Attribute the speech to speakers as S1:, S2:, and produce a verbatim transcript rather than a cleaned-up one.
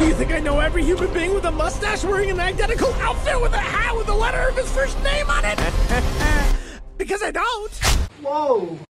S1: you think I know every human being with a mustache wearing an identical outfit with a hat with the letter of his first name on it? Because I don't.
S2: Whoa.